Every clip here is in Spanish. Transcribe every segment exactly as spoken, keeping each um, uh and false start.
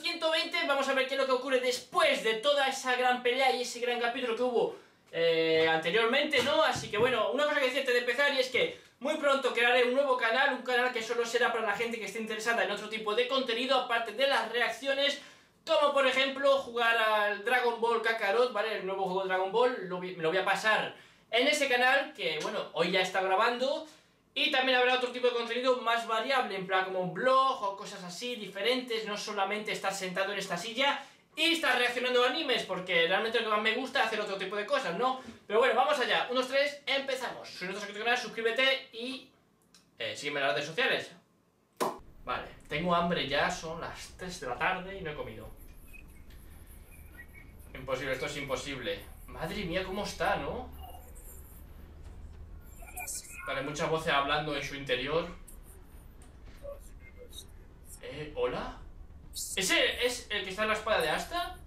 ciento veinte, vamos a ver qué es lo que ocurre después de toda esa gran pelea y ese gran capítulo que hubo eh, anteriormente, ¿no? Así que bueno, una cosa que decirte de empezar y es que muy pronto crearé un nuevo canal, un canal que solo será para la gente que esté interesada en otro tipo de contenido, aparte de las reacciones, como por ejemplo jugar al Dragon Ball Kakarot, ¿vale? El nuevo juego de Dragon Ball, lo, me lo voy a pasar en ese canal, que bueno, hoy ya está grabando. Y también habrá otro tipo de contenido más variable, en plan como un blog o cosas así, diferentes, no solamente estar sentado en esta silla y estar reaccionando a animes, porque realmente lo que más me gusta es hacer otro tipo de cosas, ¿no? Pero bueno, vamos allá, unos tres, empezamos. Si no te has suscrito al canal, suscríbete y eh, sígueme en las redes sociales. Vale, tengo hambre ya, son las tres de la tarde y no he comido. Imposible, esto es imposible. Madre mía, cómo está, ¿no? Vale, muchas voces hablando en su interior. Eh, ¿hola? ¿Ese es el que está en la espada de Asta?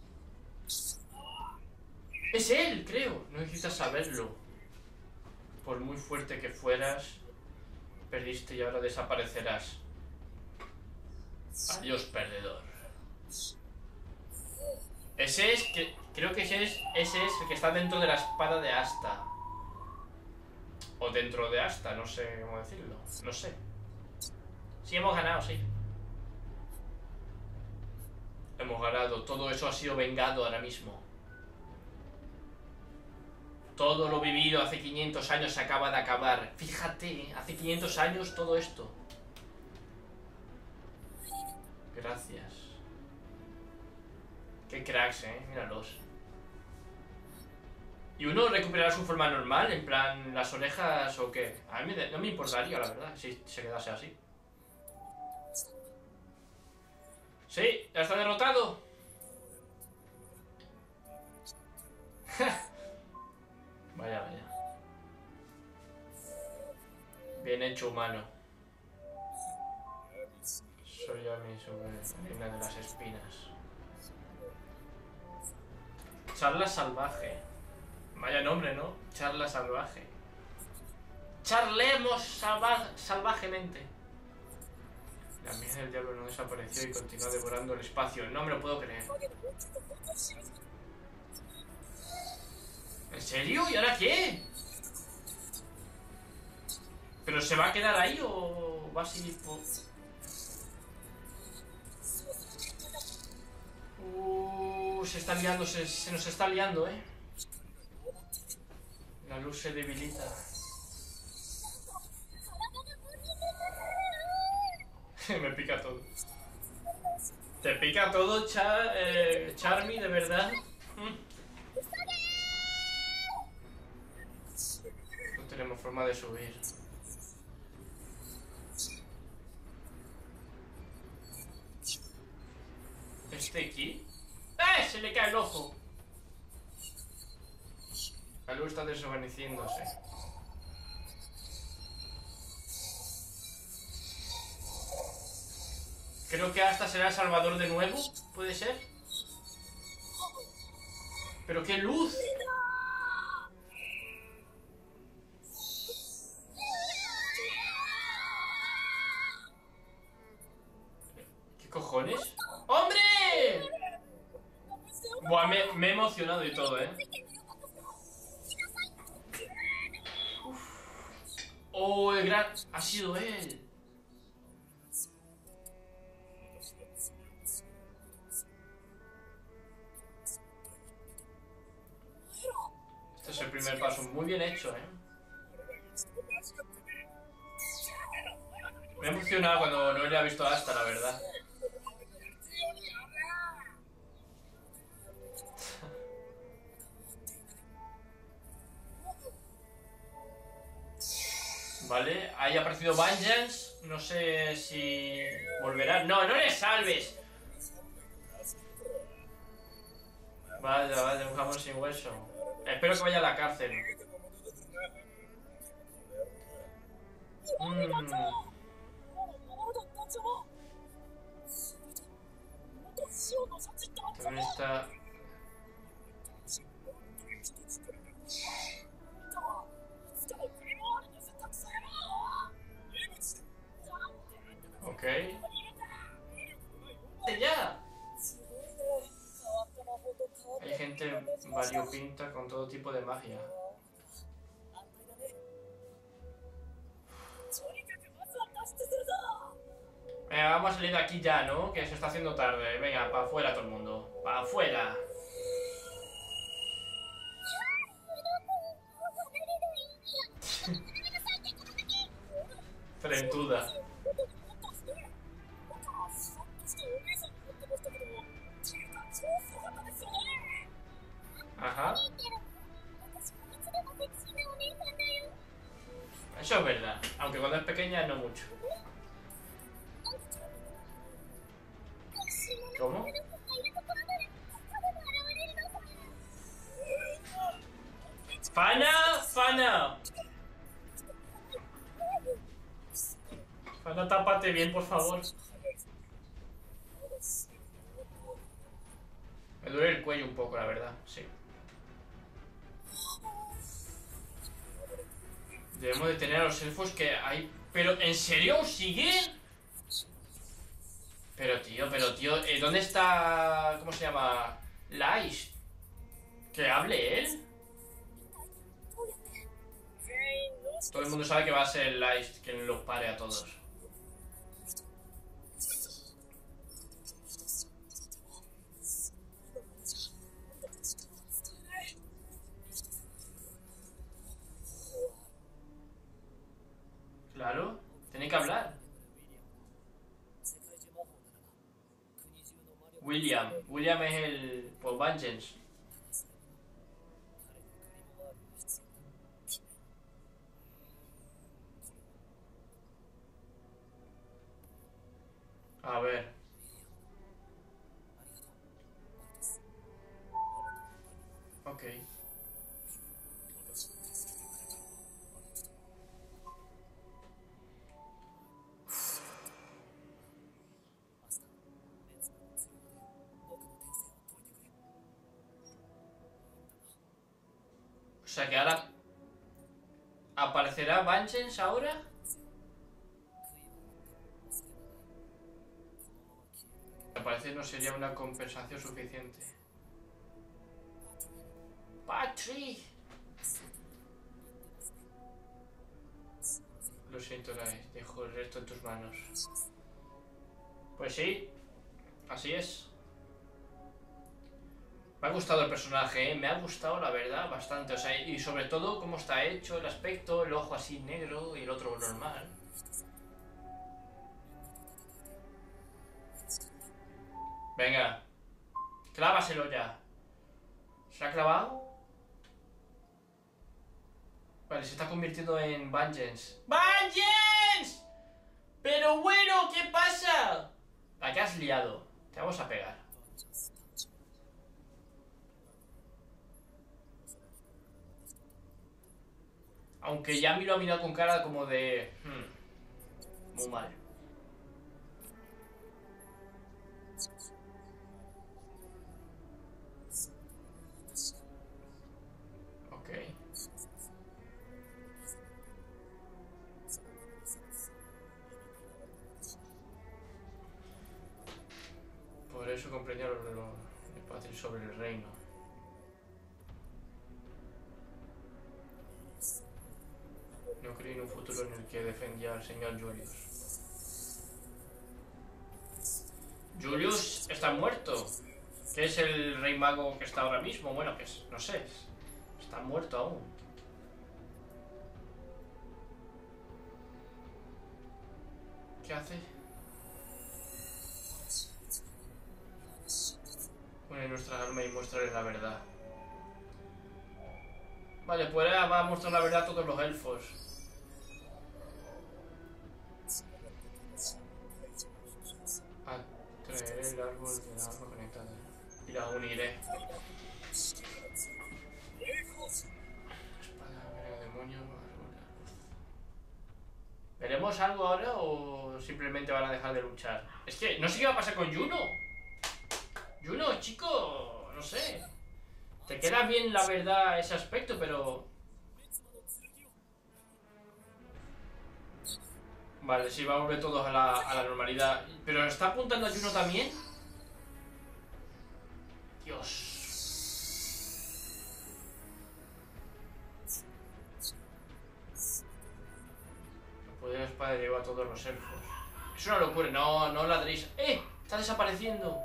Es él, creo. No necesitas saberlo. Por muy fuerte que fueras, perdiste y ahora desaparecerás. Adiós, perdedor. Ese es, que, creo que ese es, ese es el que está dentro de la espada de Asta. O dentro de Asta, no sé cómo decirlo. No sé. Sí, hemos ganado, sí. Hemos ganado. Todo eso ha sido vengado ahora mismo. Todo lo vivido hace quinientos años se acaba de acabar. Fíjate, hace quinientos años todo esto. Gracias. Qué cracks, eh. Míralos. ¿Y uno recuperará su forma normal? En plan, las orejas o qué. A mí no me importaría, la verdad, si se quedase así. Sí, ya está derrotado. Vaya, vaya. Bien hecho, humano. Soy a mí sobre reina de las espinas. Charla salvaje. Vaya nombre, ¿no? Charla salvaje. Charlemos salva salvajemente. La miel del diablo no desapareció y continúa devorando el espacio. No me lo puedo creer. ¿En serio? ¿Y ahora qué? ¿Pero se va a quedar ahí o va a seguir por...? Uh, se está liando, se, se nos está liando, ¿eh? La luz se debilita. Me pica todo. ¿Te pica todo, Char eh, Charmy, de verdad? No tenemos forma de subir. ¿Este aquí? ¡Eh! Se le cae el ojo. La luz está desvaneciéndose. Creo que hasta será Salvador de nuevo. ¿Puede ser? ¡Pero qué luz! ¿Qué cojones? ¡Hombre! Buah, me, me he emocionado y todo, ¿eh? Uf. Oh, el gran... Ha sido él. Este es el primer paso. Muy bien hecho, ¿eh? Me he emocionado cuando no le ha visto hasta, la verdad. Vale, ahí ha aparecido Vengeance. No sé si volverá. No, no le salves. Vaya, vaya, un jamón sin hueso. Espero que vaya a la cárcel. Mm. También está... Ok. ¡Ya! gente variopinta con todo tipo de magia. Venga, vamos a salir de aquí ya, ¿no? Que se está haciendo tarde. Venga, para afuera todo el mundo. Para afuera. Frentuda. Ajá. Eso es verdad. Aunque cuando es pequeña no mucho. ¿Cómo? ¡Fana! ¡Fana! Fana, tápate bien, por favor. Me duele el cuello un poco, la verdad, sí. Debemos detener a los elfos que hay... ¿Pero en serio aún siguen? Pero tío, pero tío, ¿eh, ¿dónde está... ¿Cómo se llama? Laish. ¿Que hable él? Todo el mundo sabe que va a ser Laish quien los pare a todos. Claro, tiene que hablar. William. William es el... por Vengeance. A ver. Ok. O sea que ahora... ¿aparecerá Vengeance ahora? Al parecer no sería una compensación suficiente. ¡Patri! Lo siento, Laish, dejo el resto en tus manos. Pues sí, así es. Me ha gustado el personaje, ¿eh? Me ha gustado la verdad bastante, o sea, y sobre todo cómo está hecho, el aspecto, el ojo así negro y el otro normal. Venga, clávaselo ya. ¿Se ha clavado? Vale, se está convirtiendo en Vengeance. ¡Vengeance! Pero bueno, ¿qué pasa? ¿La que has liado? Te vamos a pegar. Aunque Yami lo ha mirado con cara como de... Hmm, muy mal. Ok. Por eso comprendía lo, lo, de Patri sobre el reino. No creí en un futuro en el que defendía al señor Julius. Julius está muerto. ¿Qué es el rey mago que está ahora mismo? Bueno, que es, no sé, está muerto aún. ¿Qué hace? Une nuestra alma y muéstrale la verdad. Vale, pues ahora va a mostrar la verdad a todos los elfos. Atraeré el árbol de alma conectada y la uniré. Espada, veneno, demonio, árbol. ¿Veremos algo ahora o simplemente van a dejar de luchar? Es que no sé qué va a pasar con Juno. Juno, chico, no sé. Te queda bien, la verdad, ese aspecto, pero... Vale, sí, va a volver todos a la, a la normalidad. ¿Pero está apuntando a Juno también? Dios. espada lleva a todos los elfos. Es una locura. No, no ladréis. ¡Eh! Está desapareciendo.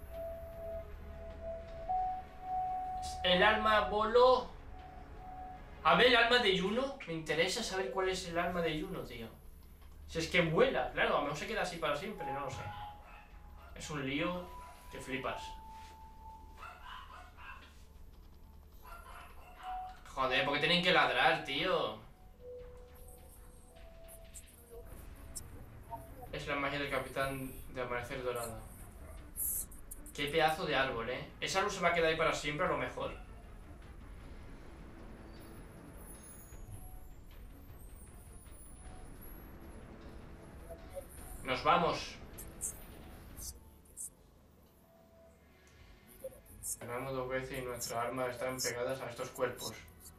El alma voló. A ver el alma de Yuno. Me interesa saber cuál es el alma de Yuno, tío. Si es que vuela. Claro, a lo mejor se queda así para siempre. No lo sé. Es un lío que flipas. Joder, porque tienen que ladrar, tío. Es la magia del capitán de Amanecer Dorado. Qué pedazo de árbol, ¿eh? Esa luz se va a quedar ahí para siempre, a lo mejor. Nos vamos. Ganamos dos veces y nuestras armas están pegadas a estos cuerpos.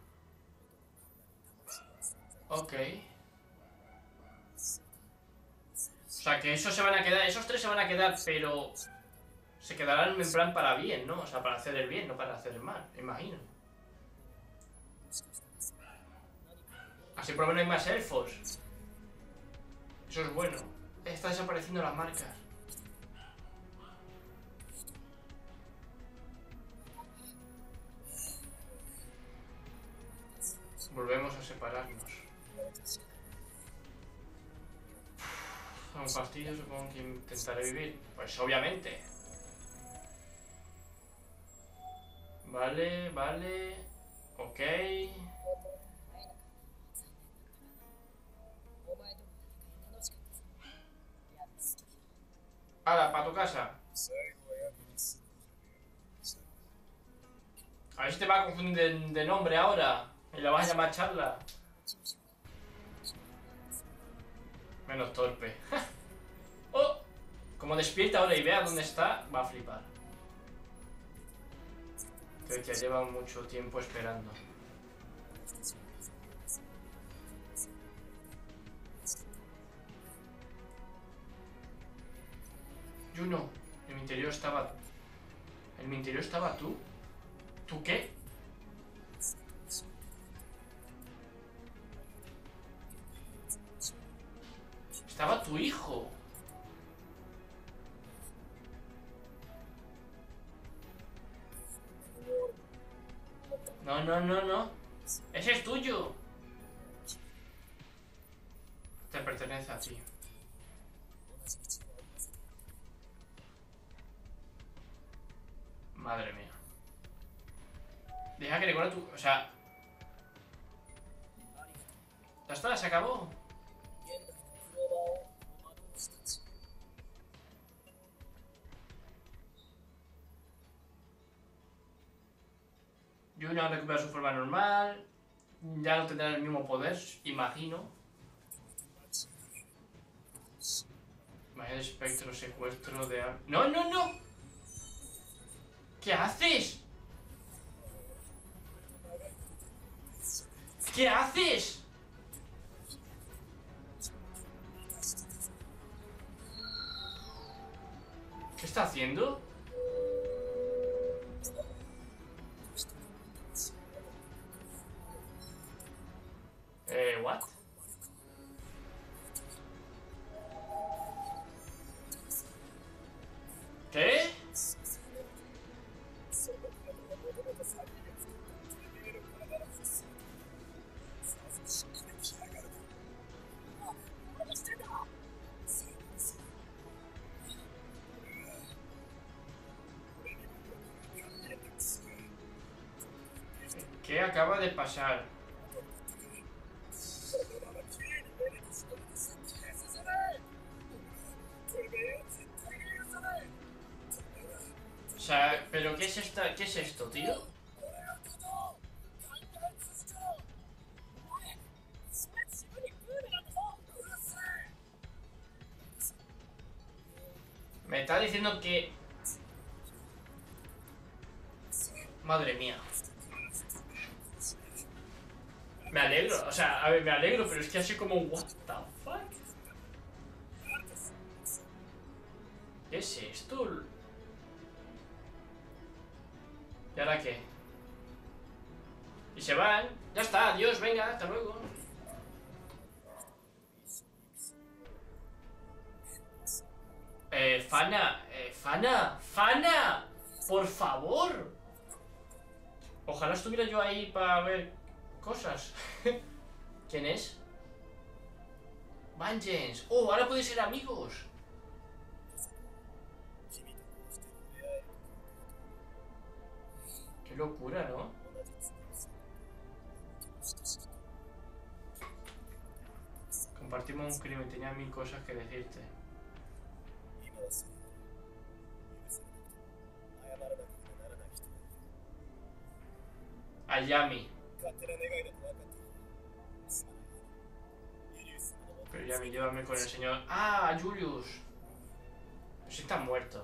Ok. O sea, que esos se van a quedar, esos tres se van a quedar, pero se quedarán en plan para bien, ¿no? O sea, para hacer el bien, no para hacer el mal, me imagino. Así por lo menos hay más elfos. Eso es bueno. Están desapareciendo las marcas. Volvemos a separarnos. Un fastidio, supongo que intentaré vivir. Pues obviamente. Vale, vale. Ok. Hala, para tu casa. A ver si te va a confundir de, de nombre ahora. Y la vas a llamar Charla. Menos torpe. ¡Oh! Como despierta ahora y vea dónde está, va a flipar. Creo que lleva mucho tiempo esperando. Yuno, en mi interior estaba... ¿En mi interior estaba tú? ¿Tú qué? Estaba tu hijo. No, no, no, no. Ese es tuyo. Te pertenece a ti. Madre mía. Deja que recuerde tu... O sea... Ya está, se acabó. Yuna recupera su forma normal. Ya no tendrá el mismo poder, imagino. Vaya de espectro, secuestro de... ¡No, no, no! ¿Qué haces? ¿Qué haces? ¿Qué está haciendo? Eh, what? ¿Qué? ¿Qué acaba de pasar? O sea, ¿pero qué es esta, qué es esto, tío? Me está diciendo que... Madre mía. Me alegro, o sea, a ver, me alegro, pero es que así como... What the fuck? ¿Qué es esto? ¿Y ahora qué? Y se van. Ya está, adiós, venga, hasta luego. Fana, eh, Fana, Fana, por favor. Ojalá estuviera yo ahí para ver cosas. ¿Quién es? Vengeance. Oh, ahora podéis ser amigos. Qué locura, ¿no? Compartimos un crimen, tenía mil cosas que decirte. Ayami. Pero Yami, llévame con el señor... ¡Ah, Julius! Pero si está muerto.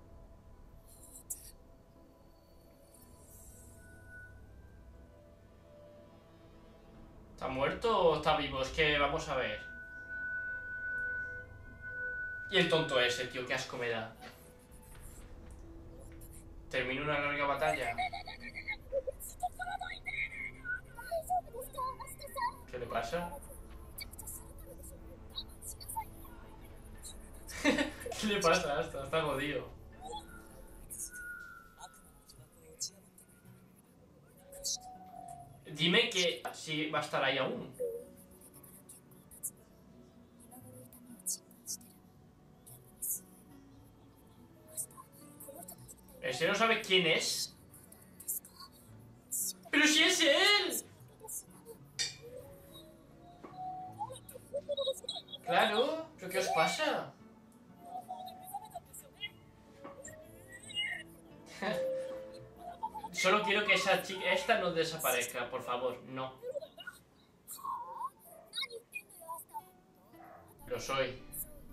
¿Está muerto o está vivo? Es que vamos a ver. Y el tonto ese, tío, qué asco me da. Termina una larga batalla. ¿Qué le pasa? ¿Qué le pasa? Está, está jodido. Dime que sí va a estar ahí aún. ¿Ese no sabe quién es? ¡Pero si es él! Claro, ¿pero qué os pasa? Solo quiero que esa chica, esta no desaparezca, por favor, no. Lo soy.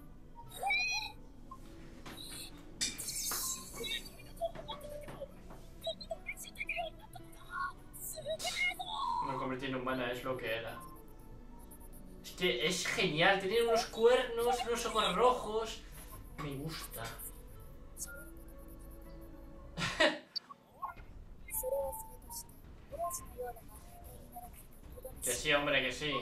Me convertí en humana, es lo que era. Es que es genial, tiene unos cuernos, unos ojos rojos. Me gusta. Que sí, hombre, que sí.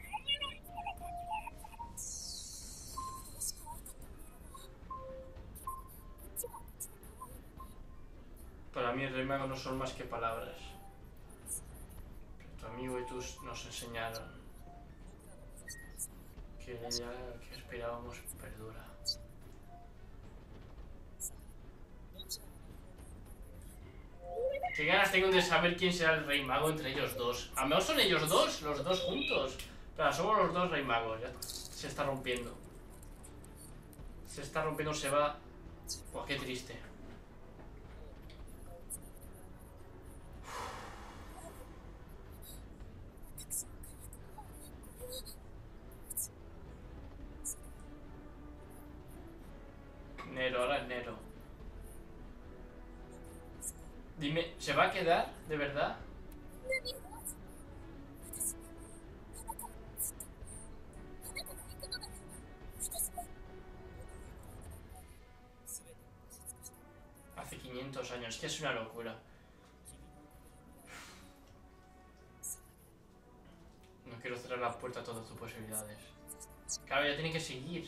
Para mí el rey mago no son más que palabras. Tu amigo y tú nos enseñaron que ella que esperábamos perdura. Qué ganas tengo de saber quién será el rey mago entre ellos dos. A lo mejor son ellos dos, los dos juntos. Pero somos los dos rey magos. Ya se está rompiendo. Se está rompiendo, se va. Buah, qué triste. Nero, ahora es Nero. Dime, ¿se va a quedar? ¿De verdad? Hace quinientos años, que es una locura. No quiero cerrar la puerta a todas tus posibilidades. Claro, ya tiene que seguir.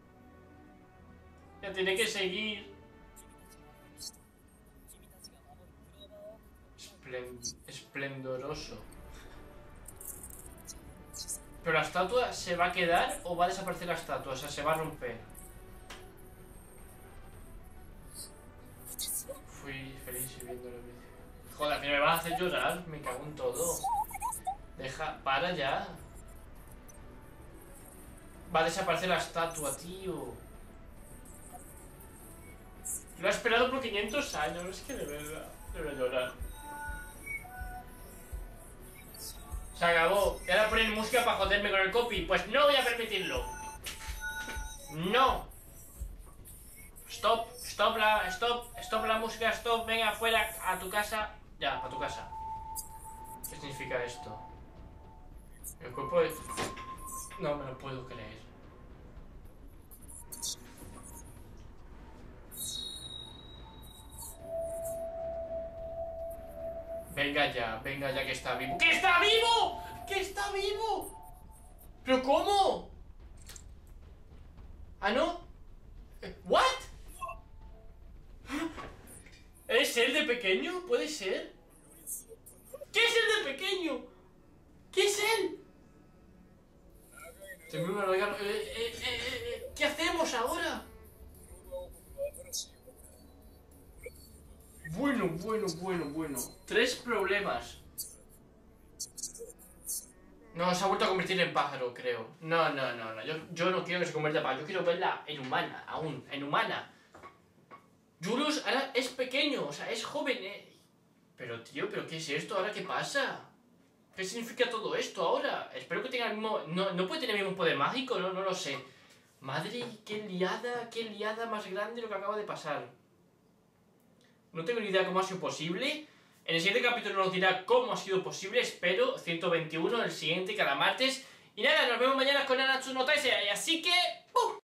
Ya tiene que seguir. Esplendoroso. ¿Pero la estatua se va a quedar o va a desaparecer la estatua? O sea, se va a romper. Fui feliz viéndolo. Joder, que me vas a hacer llorar. Me cago en todo. Deja, para ya. Va a desaparecer la estatua, tío. Lo he esperado por quinientos años. Es que de verdad, debo llorar. Se acabó. Y ahora ponen música para joderme con el copy. Pues no voy a permitirlo. No. Stop, stop la, stop, stop la música, stop. Venga, fuera, a tu casa. Ya, a tu casa. ¿Qué significa esto? El cuerpo de... No me lo puedo creer. Venga ya, venga ya que está vivo. ¡Que está vivo! ¡Que está vivo! ¿Pero cómo? ¿Ah, no? ¿What? pequeño? ¿Puede ser? ¿Qué es el de pequeño? ¿Qué es él? Eh, eh, eh, eh, ¿Qué hacemos ahora? Bueno, bueno, bueno, bueno. Tres problemas. No, se ha vuelto a convertir en pájaro, creo. No, no, no, no. Yo, yo no quiero que se convierta en pájaro. Yo quiero verla en humana, aún. En humana. Julius ahora es pequeño, o sea, es joven, eh. Pero, tío, ¿pero qué es esto? ¿Ahora qué pasa? ¿Qué significa todo esto ahora? Espero que tenga el mismo... No, no puede tener el mismo poder mágico, no, no lo sé. Madre, qué liada, qué liada más grande lo que acaba de pasar. No tengo ni idea cómo ha sido posible. En el siguiente capítulo nos dirá cómo ha sido posible, espero. ciento veintiuno, el siguiente, cada martes. Y nada, nos vemos mañana con Nanatsu no Taizai. Así que... ¡uh!